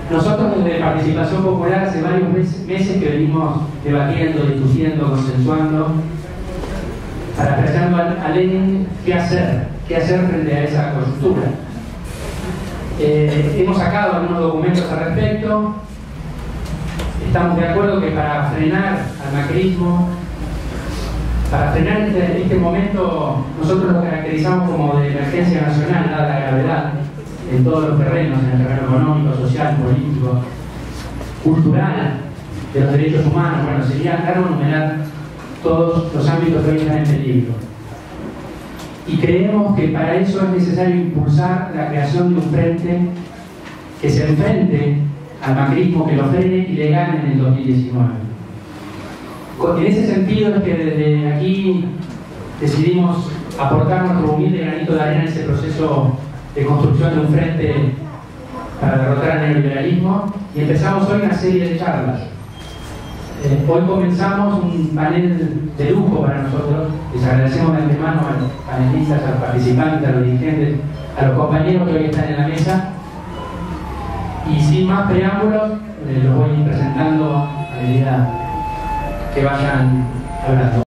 Nosotros desde Participación Popular hace varios meses que venimos debatiendo, discutiendo, consensuando, parafraseando a Lenin, qué hacer frente a esa coyuntura. Hemos sacado algunos documentos al respecto. Estamos de acuerdo que para frenar al macrismo, para frenar este momento, nosotros lo caracterizamos como de emergencia nacional, dada la gravedad en todos los terrenos, en el terreno económico, social, político, cultural, de los derechos humanos. Bueno, sería largo enumerar todos los ámbitos que hoy están en peligro. Y creemos que para eso es necesario impulsar la creación de un frente que se enfrente al macrismo, que lo frene y le gane en el 2019. En ese sentido es que desde aquí decidimos aportar nuestro humilde granito de arena en ese proceso de construcción de un frente para derrotar al neoliberalismo, y empezamos hoy una serie de charlas. Hoy comenzamos un panel de lujo para nosotros. Les agradecemos de antemano a los panelistas, a los participantes, a los dirigentes, a los compañeros que hoy están en la mesa. Y sin más preámbulos, los voy presentando a medida que vayan hablando.